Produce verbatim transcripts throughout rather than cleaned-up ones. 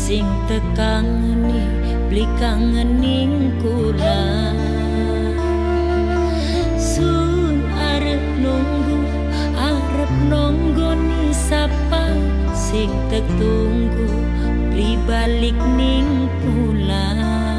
sing tekangeni beli kangening kula. Sun arep nunggu arep nonggoni sapa sing tek tunggu beli balik ning kula.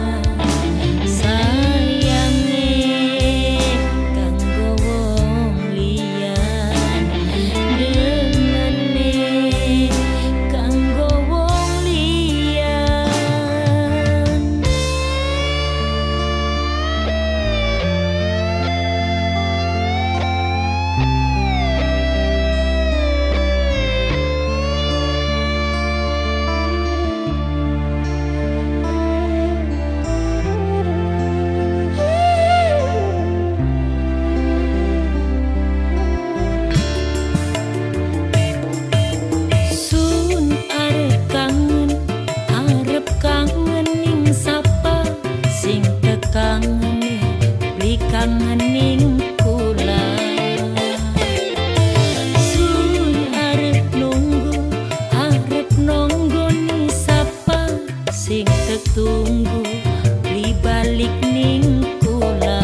Kangening kula. Sun arep nunggu arep nonggoni sapa sing tek tunggu beli balik ning kula.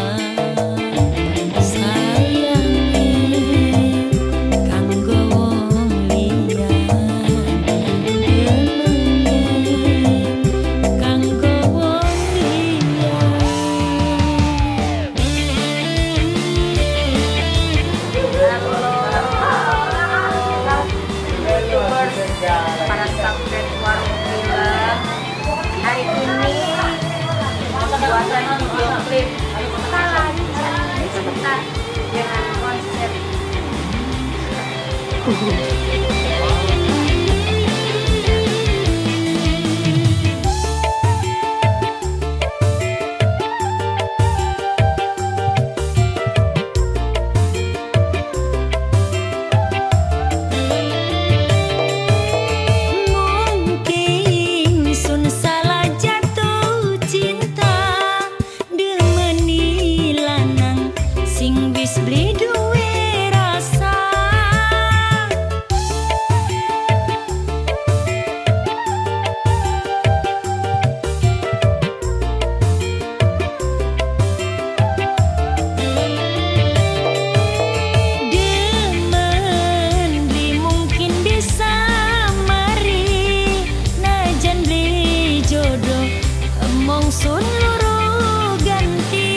Para subscribe warung film hari ini pembuatan video klip salah sebentar dengan konsep beli duwe rasa. Demen beli mungkin bisa mari najan beli jodoh emong sun loro ganti.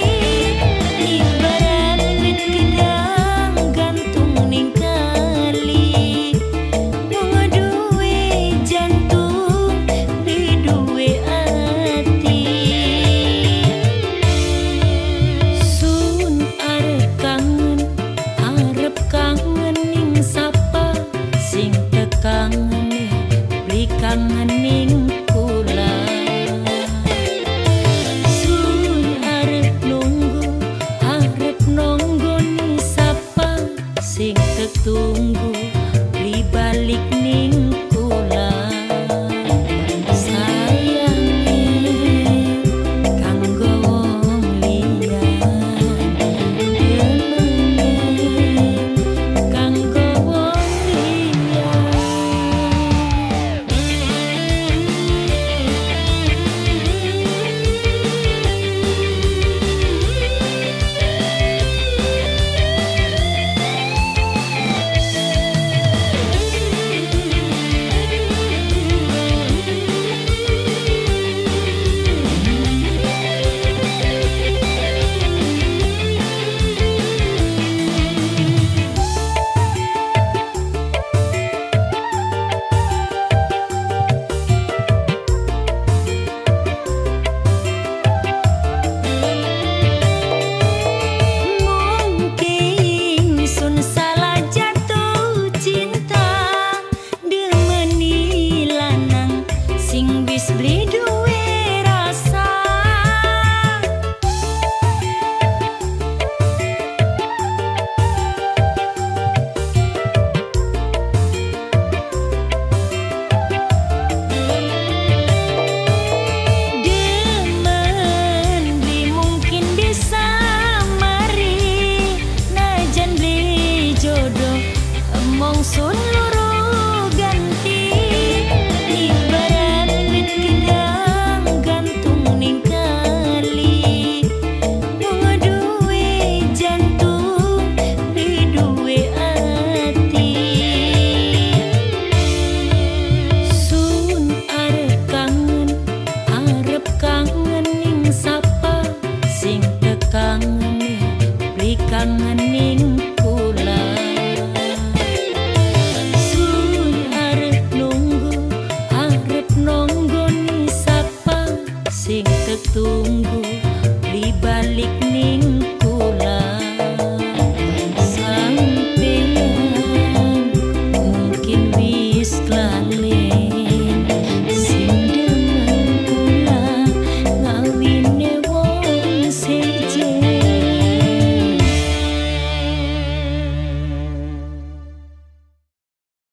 Kangening beli kangening